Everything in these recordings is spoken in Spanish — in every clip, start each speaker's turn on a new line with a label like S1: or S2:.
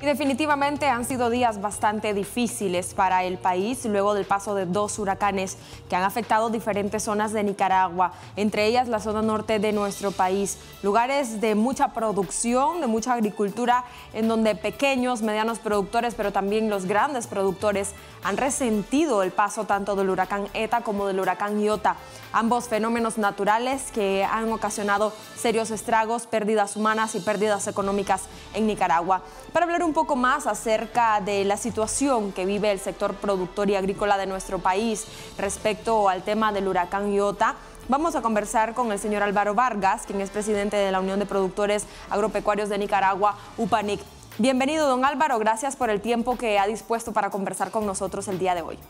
S1: Definitivamente han sido días bastante difíciles para el país luego del paso de dos huracanes que han afectado diferentes zonas de Nicaragua, entre ellas la zona norte de nuestro país, lugares de mucha producción, de mucha agricultura, en donde pequeños, medianos productores, pero también los grandes productores han resentido el paso tanto del huracán ETA como del huracán Iota, ambos fenómenos naturales que han ocasionado serios estragos, pérdidas humanas y pérdidas económicas en Nicaragua. Para hablar un poco más acerca de la situación que vive el sector productor y agrícola de nuestro país respecto al tema del huracán Iota, vamos a conversar con el señor Álvaro Vargas, quien es presidente de la Unión de Productores Agropecuarios de Nicaragua, UPANIC. Bienvenido, don Álvaro, gracias por el tiempo que ha dispuesto para conversar con nosotros el día de hoy.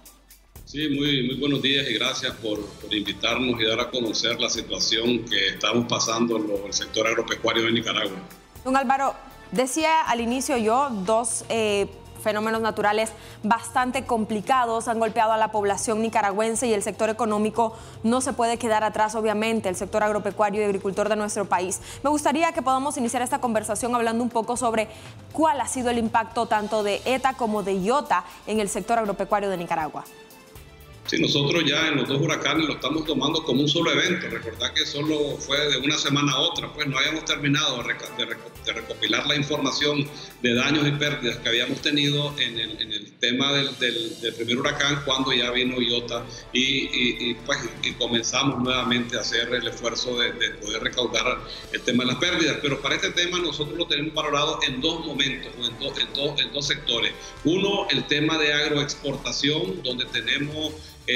S2: Sí, muy buenos días y gracias por invitarnos y dar a conocer la situación que estamos pasando en el sector agropecuario de Nicaragua.
S1: Don Álvaro, decía al inicio yo, dos fenómenos naturales bastante complicados han golpeado a la población nicaragüense y el sector económico no se puede quedar atrás, obviamente, el sector agropecuario y agricultor de nuestro país. Me gustaría que podamos iniciar esta conversación hablando un poco sobre cuál ha sido el impacto tanto de ETA como de Iota en el sector agropecuario de Nicaragua.
S2: Sí, nosotros ya en los dos huracanes lo estamos tomando como un solo evento. Recordad que solo fue de una semana a otra, pues no habíamos terminado de recopilar la información de daños y pérdidas que habíamos tenido en el tema del primer huracán cuando ya vino Iota y comenzamos nuevamente a hacer el esfuerzo de poder recaudar el tema de las pérdidas. Pero para este tema nosotros lo tenemos valorado en dos momentos, en dos sectores. Uno, el tema de agroexportación, donde tenemos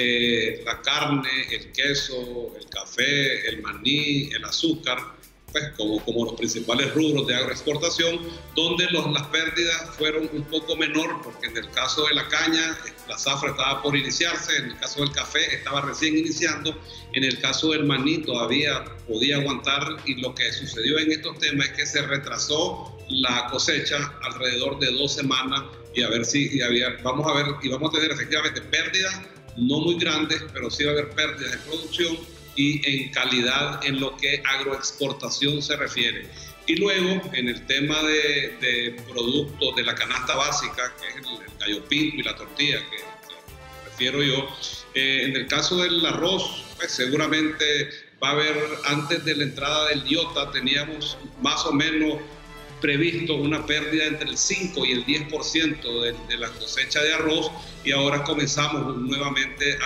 S2: la carne, el queso, el café, el maní, el azúcar, pues como los principales rubros de agroexportación, donde las pérdidas fueron un poco menor, porque en el caso de la caña, la zafra estaba por iniciarse, en el caso del café estaba recién iniciando, en el caso del maní todavía podía aguantar, y lo que sucedió en estos temas es que se retrasó la cosecha alrededor de 2 semanas y vamos a tener efectivamente pérdidas no muy grandes, pero sí va a haber pérdidas de producción y en calidad en lo que agroexportación se refiere. Y luego, en el tema de productos de la canasta básica, que es el gallo pinto y la tortilla, que me refiero yo, en el caso del arroz, pues seguramente va a haber, antes de la entrada del Iota, teníamos más o menos previsto una pérdida entre el 5 y el 10% de la cosecha de arroz, y ahora comenzamos nuevamente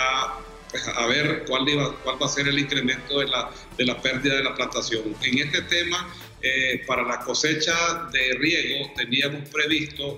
S2: a ver cuál va a ser el incremento de la pérdida de la plantación. En este tema, para la cosecha de riego teníamos previsto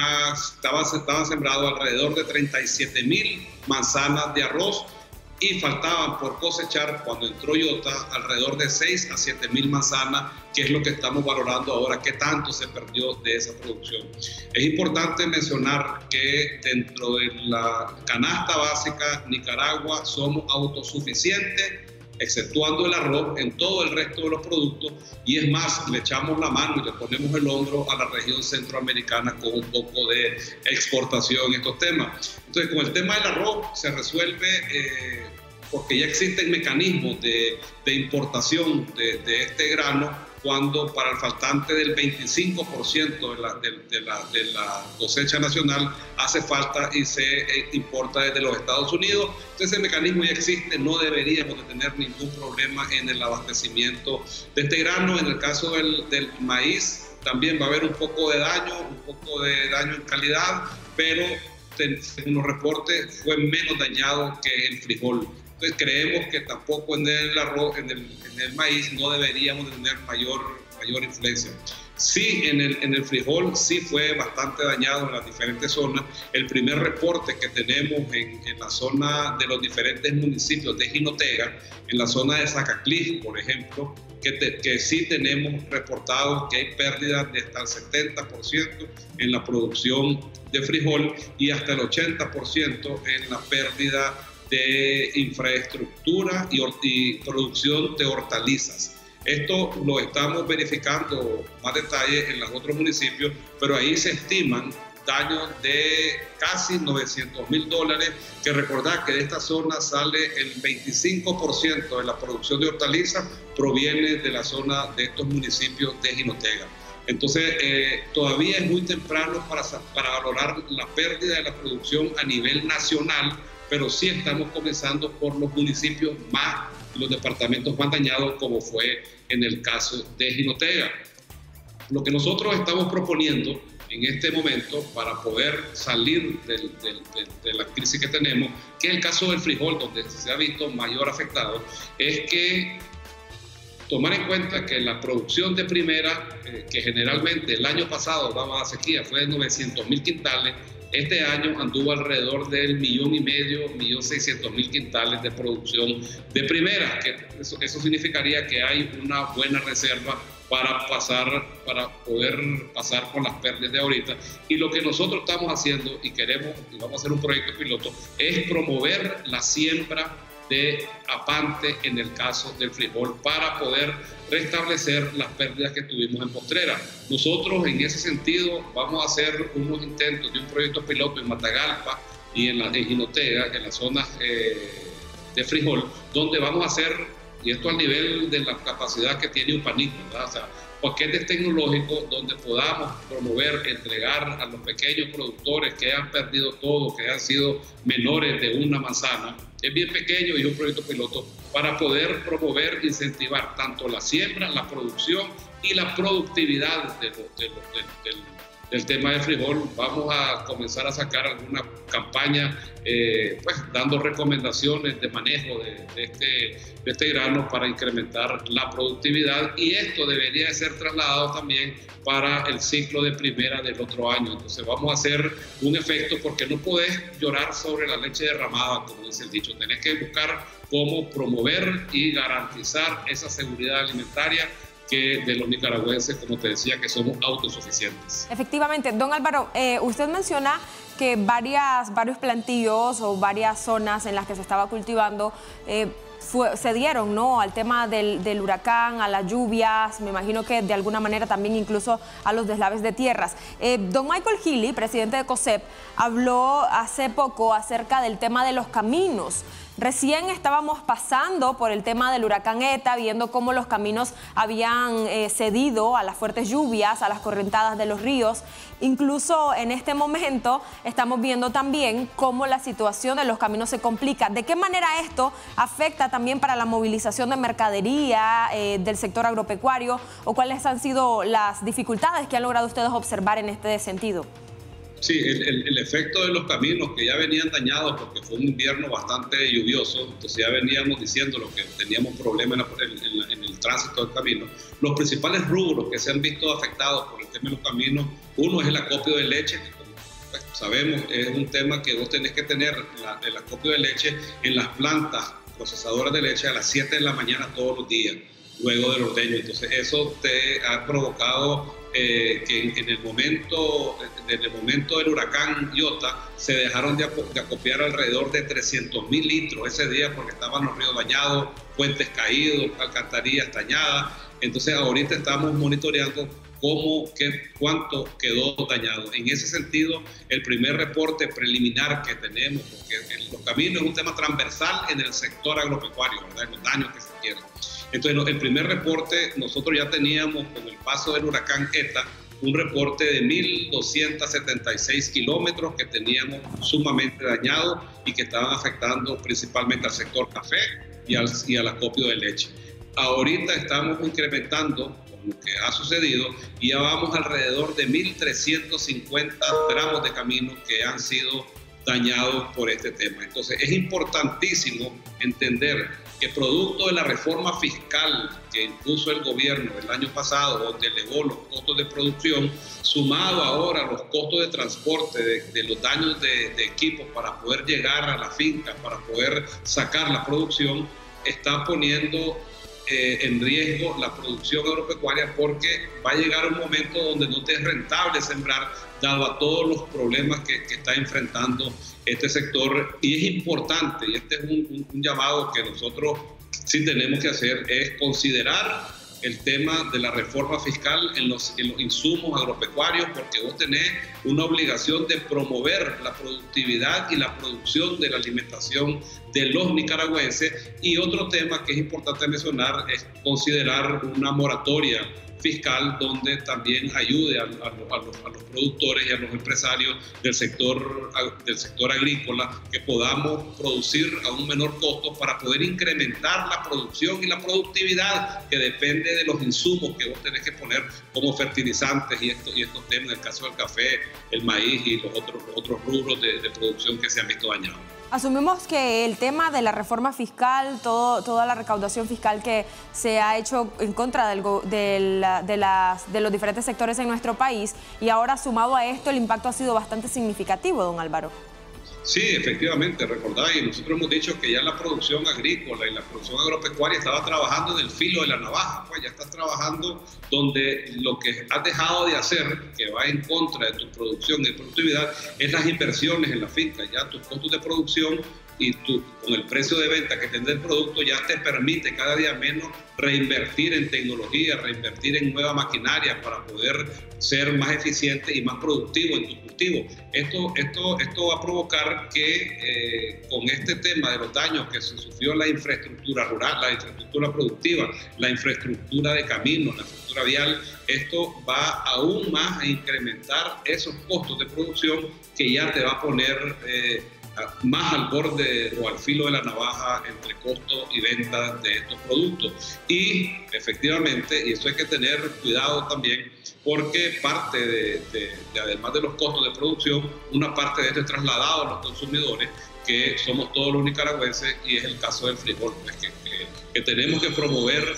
S2: estaban sembrados alrededor de 37,000 manzanas de arroz, y faltaban por cosechar, cuando entró Iota, alrededor de 6 a 7,000 manzanas, que es lo que estamos valorando ahora, qué tanto se perdió de esa producción. Es importante mencionar que dentro de la canasta básica, Nicaragua somos autosuficientes, exceptuando el arroz, en todo el resto de los productos, y es más, le echamos la mano y le ponemos el hombro a la región centroamericana con un poco de exportación en estos temas. Entonces, con el tema del arroz se resuelve porque ya existen mecanismos de importación de este grano, cuando para el faltante del 25% de la cosecha nacional hace falta y se importa desde los Estados Unidos. Entonces ese mecanismo ya existe, no deberíamos de tener ningún problema en el abastecimiento de este grano. En el caso del maíz también va a haber un poco de daño en calidad, pero según los reportes fue menos dañado que el frijol. Entonces creemos que tampoco en el arroz, en el maíz, no deberíamos tener mayor influencia. Sí, en el frijol sí fue bastante dañado en las diferentes zonas. El primer reporte que tenemos en la zona de los diferentes municipios de Jinotega, en la zona de Zacaclís, por ejemplo, que sí tenemos reportado que hay pérdidas de hasta el 70% en la producción de frijol y hasta el 80% en la pérdida de infraestructura y producción de hortalizas. Esto lo estamos verificando más detalle en los otros municipios, pero ahí se estiman daños de casi $900,000, que recordad que de esta zona sale el 25% de la producción de hortalizas proviene de la zona de estos municipios de Jinotega. Entonces, todavía es muy temprano para valorar la pérdida de la producción a nivel nacional, pero sí estamos comenzando por los municipios más y los departamentos más dañados, como fue en el caso de Jinotega. Lo que nosotros estamos proponiendo en este momento para poder salir de la crisis que tenemos, que es el caso del frijol, donde se ha visto mayor afectado, es que tomar en cuenta que la producción de primera, que generalmente el año pasado, dada la sequía, fue de 900.000 quintales, este año anduvo alrededor del 1.500.000, 1.600.000 quintales de producción de primera, que eso significaría que hay una buena reserva para poder pasar con las pérdidas de ahorita. Y lo que nosotros estamos haciendo y queremos, y vamos a hacer un proyecto piloto, es promover la siembra de apante en el caso del frijol para poder restablecer las pérdidas que tuvimos en postrera. Nosotros en ese sentido vamos a hacer unos intentos de un proyecto piloto en Matagalpa y en Jinotega, en las zonas de frijol, donde vamos a hacer, y esto al nivel de la capacidad que tiene Upanic, ¿verdad? O sea, paquetes tecnológicos donde podamos promover, entregar a los pequeños productores que han perdido todo, que han sido menores de una manzana. Es bien pequeño y es un proyecto piloto para poder promover, incentivar tanto la siembra, la producción y la productividad del tema del frijol. Vamos a comenzar a sacar alguna campaña pues dando recomendaciones de manejo de este grano para incrementar la productividad, y esto debería de ser trasladado también para el ciclo de primera del otro año. Entonces vamos a hacer un efecto, porque no podés llorar sobre la leche derramada, como dice el dicho. Tenés que buscar cómo promover y garantizar esa seguridad alimentaria de los nicaragüenses, como te decía, que somos autosuficientes.
S1: Efectivamente. Don Álvaro, usted menciona que varios plantíos o varias zonas en las que se estaba cultivando se dieron, ¿no?, al tema del huracán, a las lluvias, me imagino que de alguna manera también incluso a los deslaves de tierras. Don Michael Healy, presidente de COSEP, habló hace poco acerca del tema de los caminos. Recién estábamos pasando por el tema del huracán ETA, viendo cómo los caminos habían cedido a las fuertes lluvias, a las correntadas de los ríos. Incluso en este momento estamos viendo también cómo la situación de los caminos se complica. ¿De qué manera esto afecta también para la movilización de mercadería del sector agropecuario, o cuáles han sido las dificultades que han logrado ustedes observar en este sentido?
S2: Sí, el efecto de los caminos que ya venían dañados porque fue un invierno bastante lluvioso, entonces ya veníamos diciendo lo que teníamos problemas en el tránsito del camino. Los principales rubros que se han visto afectados por el tema de los caminos, uno es el acopio de leche, que como pues, sabemos es un tema que vos tenés que tener el acopio de leche en las plantas procesadoras de leche a las 7 de la mañana todos los días, luego del ordeño. Entonces eso te ha provocado que en el momento del huracán Iota se dejaron de acopiar alrededor de 300.000 litros ese día, porque estaban los ríos dañados, puentes caídos, alcantarillas dañadas. Entonces ahorita estamos monitoreando cuánto quedó dañado. En ese sentido, el primer reporte preliminar que tenemos, porque los caminos es un tema transversal en el sector agropecuario, ¿verdad?, los daños que se tienen. Entonces, el primer reporte, nosotros ya teníamos con el paso del huracán ETA un reporte de 1.276 kilómetros que teníamos sumamente dañados y que estaban afectando principalmente al sector café y al acopio de leche. Ahorita estamos incrementando lo que ha sucedido y ya vamos alrededor de 1.350 tramos de caminos que han sido dañados por este tema. Entonces, es importantísimo entender que producto de la reforma fiscal que impuso el gobierno el año pasado, donde elevó los costos de producción, sumado ahora a los costos de transporte de los daños de equipos para poder llegar a la finca, para poder sacar la producción, está poniendo en riesgo la producción agropecuaria, porque va a llegar un momento donde no te es rentable sembrar, dado a todos los problemas que está enfrentando este sector. Y es importante, y este es un llamado que nosotros sí tenemos que hacer, es considerar el tema de la reforma fiscal en los insumos agropecuarios, porque vos tenés una obligación de promover la productividad y la producción de la alimentación de los nicaragüenses. Y otro tema que es importante mencionar es considerar una moratoria fiscal donde también ayude a los productores y a los empresarios del sector agrícola, que podamos producir a un menor costo para poder incrementar la producción y la productividad, que depende de los insumos que vos tenés que poner como fertilizantes y estos temas, en el caso del café, el maíz y los otros rubros de producción que se han visto dañados.
S1: Asumimos que el tema de la reforma fiscal, toda la recaudación fiscal que se ha hecho en contra de los diferentes sectores en nuestro país, y ahora sumado a esto el impacto ha sido bastante significativo, don Álvaro.
S2: Sí, efectivamente, recordáis, nosotros hemos dicho que ya la producción agrícola y la producción agropecuaria estaba trabajando en el filo de la navaja, pues ya estás trabajando donde lo que has dejado de hacer, que va en contra de tu producción y productividad, es las inversiones en la finca. Ya tus costos de producción y con el precio de venta que tendrá el producto ya te permite cada día menos reinvertir en tecnología, reinvertir en nueva maquinaria para poder ser más eficiente y más productivo en tu cultivo. Esto va a provocar que con este tema de los daños que se sufrió en la infraestructura rural, la infraestructura productiva, la infraestructura de caminos, la infraestructura vial, esto va aún más a incrementar esos costos de producción que ya te va a poner más al borde o al filo de la navaja entre costo y venta de estos productos. Y efectivamente, y eso hay que tener cuidado también, porque parte además de los costos de producción, una parte de esto es trasladado a los consumidores, que somos todos los nicaragüenses, y es el caso del frijol, pues, que tenemos que promover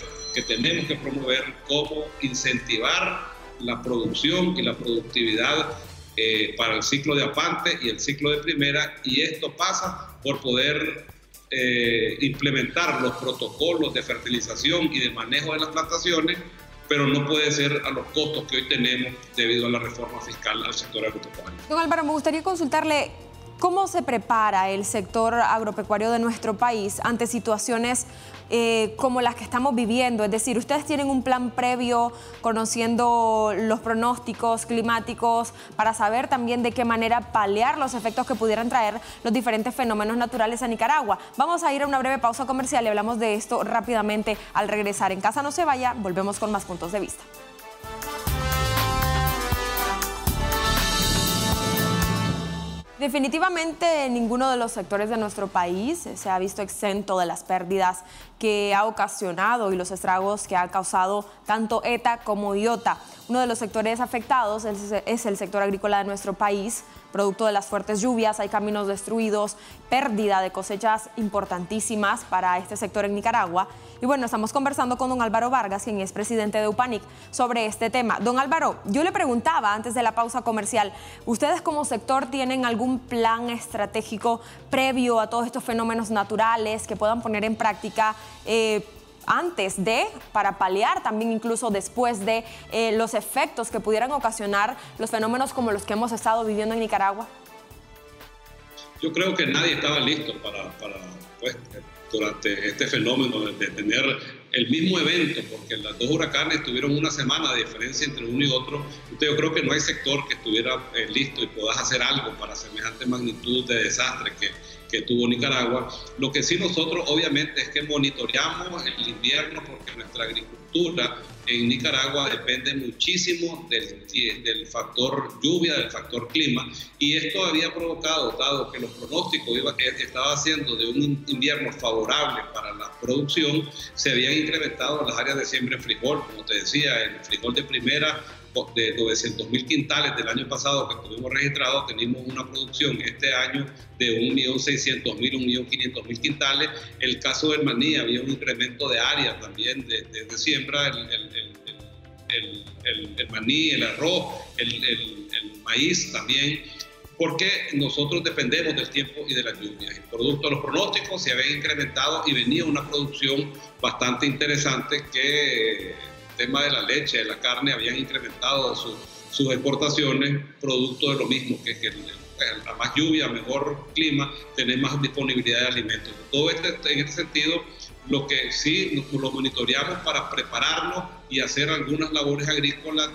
S2: cómo incentivar la producción y la productividad para el ciclo de apante y el ciclo de primera, y esto pasa por poder implementar los protocolos de fertilización y de manejo de las plantaciones, pero no puede ser a los costos que hoy tenemos debido a la reforma fiscal al sector agropecuario.
S1: Don Álvaro, me gustaría consultarle cómo se prepara el sector agropecuario de nuestro país ante situaciones como las que estamos viviendo. Es decir, ustedes tienen un plan previo conociendo los pronósticos climáticos para saber también de qué manera paliar los efectos que pudieran traer los diferentes fenómenos naturales a Nicaragua. Vamos a ir a una breve pausa comercial y hablamos de esto rápidamente al regresar. En casa no se vaya, volvemos con más puntos de vista. Definitivamente ninguno de los sectores de nuestro país se ha visto exento de las pérdidas que ha ocasionado y los estragos que ha causado tanto ETA como IOTA. Uno de los sectores afectados es el sector agrícola de nuestro país. Producto de las fuertes lluvias, hay caminos destruidos, pérdida de cosechas importantísimas para este sector en Nicaragua. Y bueno, estamos conversando con don Álvaro Vargas, quien es presidente de UPANIC, sobre este tema. Don Álvaro, yo le preguntaba antes de la pausa comercial, ¿ustedes como sector tienen algún plan estratégico previo a todos estos fenómenos naturales que puedan poner en práctica antes de, para paliar también incluso después de los efectos que pudieran ocasionar los fenómenos como los que hemos estado viviendo en Nicaragua?
S2: Yo creo que nadie estaba listo pues, durante este fenómeno de tener el mismo evento, porque los dos huracanes tuvieron una semana de diferencia entre uno y otro. Entonces yo creo que no hay sector que estuviera listo y puedas hacer algo para semejante magnitud de desastre que tuvo Nicaragua. Lo que sí nosotros obviamente es que monitoreamos el invierno, porque nuestra agricultura en Nicaragua depende muchísimo del factor lluvia, del factor clima, y esto había provocado, dado que los pronósticos estaba haciendo de un invierno favorable para la producción, se habían incrementado las áreas de siembra en frijol. Como te decía, el frijol de primera, de 900.000 quintales del año pasado que tuvimos registrado, tenemos una producción este año de 1.600.000, 1.500.000 quintales. El caso del maní, había un incremento de área también de siembra, el maní, el arroz, el maíz también, porque nosotros dependemos del tiempo y de las lluvias. El producto de los pronósticos se había incrementado y venía una producción bastante interesante, que el tema de la leche, de la carne, habían incrementado sus exportaciones, producto de lo mismo, que a más lluvia, mejor clima, tener más disponibilidad de alimentos. Todo en este sentido, lo que sí lo monitoreamos para prepararnos y hacer algunas labores agrícolas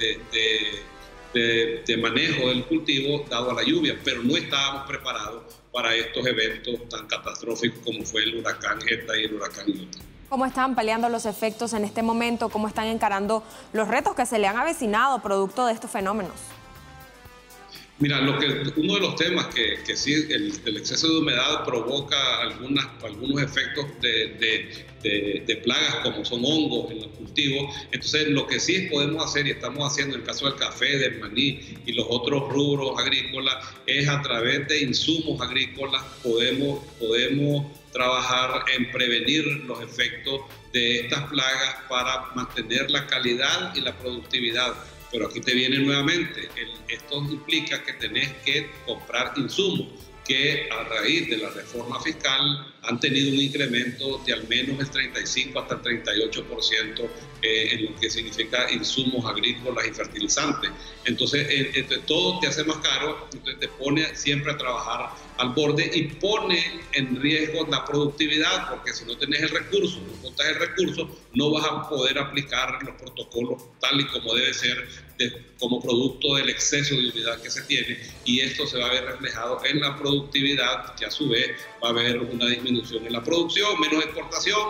S2: de manejo del cultivo dado a la lluvia, pero no estábamos preparados para estos eventos tan catastróficos como fue el huracán Eta y el huracán Iota.
S1: ¿Cómo están paliando los efectos en este momento? ¿Cómo están encarando los retos que se le han avecinado producto de estos fenómenos?
S2: Mira, uno de los temas que sí, el exceso de humedad provoca algunos efectos de plagas como son hongos en los cultivos. Entonces, lo que sí podemos hacer y estamos haciendo en el caso del café, del maní y los otros rubros agrícolas es a través de insumos agrícolas podemos trabajar en prevenir los efectos de estas plagas para mantener la calidad y la productividad. Pero aquí te viene nuevamente, esto implica que tenés que comprar insumos que a raíz de la reforma fiscal han tenido un incremento de al menos el 35 hasta el 38% en lo que significa insumos agrícolas y fertilizantes. Entonces, todo te hace más caro, entonces te pone siempre a trabajar al borde y pone en riesgo la productividad, porque si no tenés el recurso, no contas el recurso, no vas a poder aplicar los protocolos tal y como debe ser como producto del exceso de humedad que se tiene, y esto se va a ver reflejado en la productividad, que a su vez va a haber una disminución en la producción, menos exportación,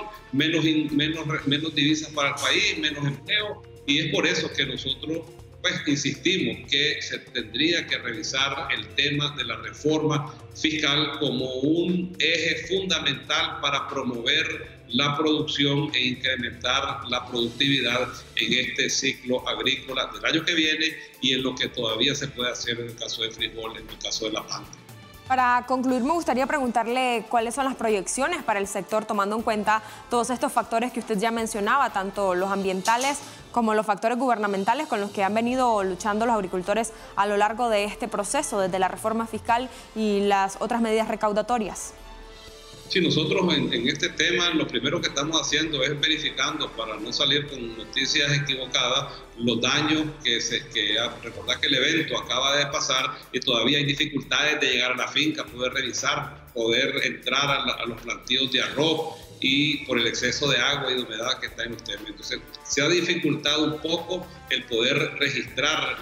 S2: menos divisas para el país, menos empleo, y es por eso que nosotros insistimos que se tendría que revisar el tema de la reforma fiscal como un eje fundamental para promover la producción e incrementar la productividad en este ciclo agrícola del año que viene y en lo que todavía se puede hacer en el caso de frijol, en el caso de la palta.
S1: Para concluir, me gustaría preguntarle cuáles son las proyecciones para el sector, tomando en cuenta todos estos factores que usted ya mencionaba, tanto los ambientales como los factores gubernamentales con los que han venido luchando los agricultores a lo largo de este proceso, desde la reforma fiscal y las otras medidas recaudatorias.
S2: Sí, nosotros en este tema lo primero que estamos haciendo es verificando, para no salir con noticias equivocadas, los daños recordar que el evento acaba de pasar y todavía hay dificultades de llegar a la finca, poder revisar, poder entrar a los plantíos de arroz y por el exceso de agua y de humedad que está en los temas. Entonces se ha dificultado un poco el poder registrar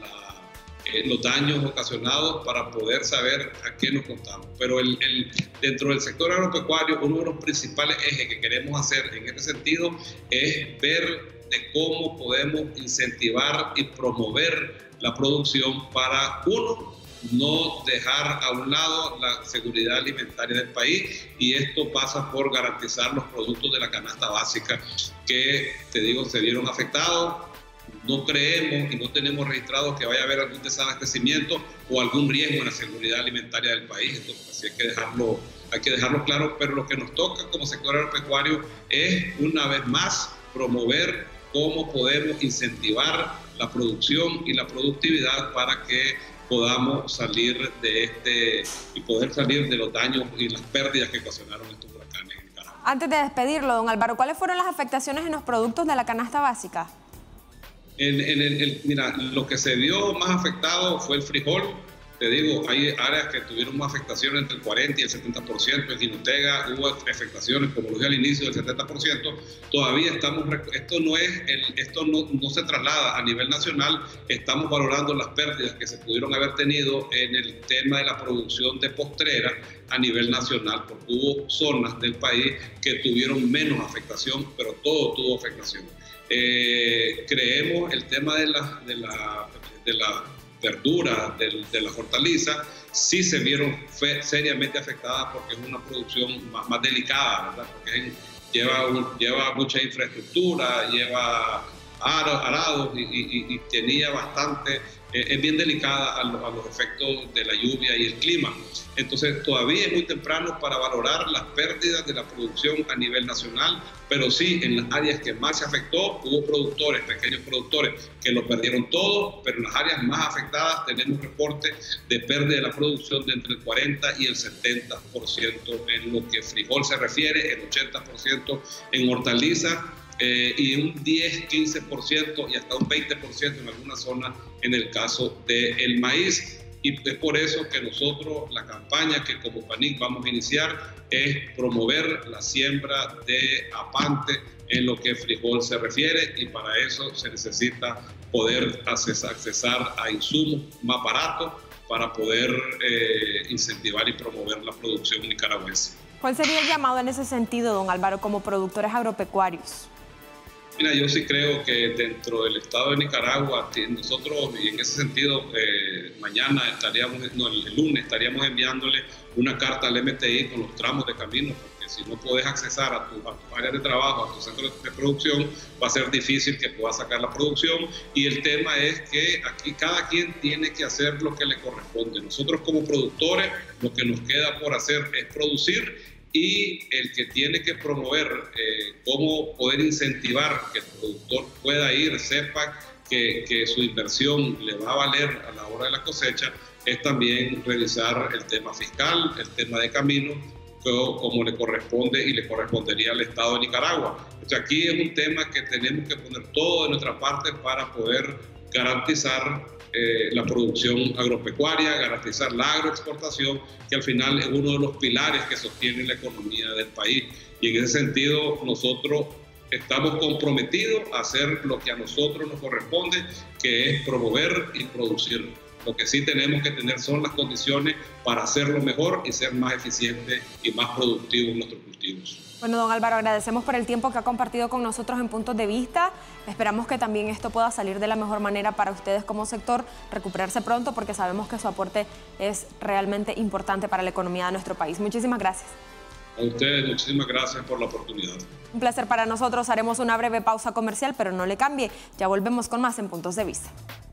S2: los daños ocasionados para poder saber a qué nos contamos. Pero dentro del sector agropecuario, uno de los principales ejes que queremos hacer en este sentido es ver de cómo podemos incentivar y promover la producción para, uno, no dejar a un lado la seguridad alimentaria del país, y esto pasa por garantizar los productos de la canasta básica que, te digo, se vieron afectados. No creemos y no tenemos registrado que vaya a haber algún desabastecimiento o algún riesgo en la seguridad alimentaria del país. Entonces, así hay que dejarlo claro, pero lo que nos toca como sector agropecuario es, una vez más, promover cómo podemos incentivar la producción y la productividad para que podamos salir y poder salir de los daños y las pérdidas que ocasionaron estos huracanes en Nicaragua.
S1: Antes de despedirlo, don Álvaro, ¿cuáles fueron las afectaciones en los productos de la canasta básica?
S2: Mira, lo que se vio más afectado fue el frijol. Te digo, hay áreas que tuvieron más afectaciones entre el 40 y el 70%. En Jinotega hubo afectaciones, como lo dije al inicio, del 70%. Todavía esto no se traslada a nivel nacional. Estamos valorando las pérdidas que se pudieron haber tenido en el tema de la producción de postrera a nivel nacional, porque hubo zonas del país que tuvieron menos afectación, pero todo tuvo afectación. Creemos el tema de la verdura, de la hortaliza, sí se vieron seriamente afectadas porque es una producción más delicada, ¿verdad? Porque lleva mucha infraestructura, lleva arados y tenía bastante, es bien delicada a los efectos de la lluvia y el clima. Entonces todavía es muy temprano para valorar las pérdidas de la producción a nivel nacional, pero sí en las áreas que más se afectó hubo productores, pequeños productores que lo perdieron todo, pero en las áreas más afectadas tenemos reportes de pérdida de la producción de entre el 40 y el 70% en lo que frijol se refiere, el 80% en hortaliza, y un 10-15% y hasta un 20% en algunas zonas en el caso del maíz. Y es por eso que nosotros, la campaña que como PANIC vamos a iniciar es promover la siembra de apante en lo que frijol se refiere, y para eso se necesita poder accesar a insumos más baratos para poder incentivar y promover la producción nicaragüense.
S1: ¿Cuál sería el llamado en ese sentido, don Álvaro, como productores agropecuarios?
S2: Mira, yo sí creo que dentro del estado de Nicaragua, nosotros, y en ese sentido, mañana el lunes estaríamos enviándole una carta al MTI con los tramos de camino, porque si no puedes accesar a tus áreas de trabajo, a tus centros de producción, va a ser difícil que puedas sacar la producción. Y el tema es que aquí cada quien tiene que hacer lo que le corresponde. Nosotros como productores, lo que nos queda por hacer es producir, y el que tiene que promover cómo poder incentivar que el productor pueda ir, sepa que su inversión le va a valer a la hora de la cosecha, es también revisar el tema fiscal, el tema de camino, como le corresponde y le correspondería al Estado de Nicaragua. Entonces aquí es un tema que tenemos que poner todo de nuestra parte para poder garantizar la producción agropecuaria, garantizar la agroexportación, que al final es uno de los pilares que sostienen la economía del país. Y en ese sentido nosotros estamos comprometidos a hacer lo que a nosotros nos corresponde, que es promover y producir. Lo que sí tenemos que tener son las condiciones para hacerlo mejor y ser más eficientes y más productivos en nuestros cultivos.
S1: Bueno, don Álvaro, agradecemos por el tiempo que ha compartido con nosotros en Puntos de Vista. Esperamos que también esto pueda salir de la mejor manera para ustedes como sector, recuperarse pronto, porque sabemos que su aporte es realmente importante para la economía de nuestro país. Muchísimas gracias.
S2: A ustedes, muchísimas gracias por la oportunidad.
S1: Un placer para nosotros. Haremos una breve pausa comercial, pero no le cambie. Ya volvemos con más en Puntos de Vista.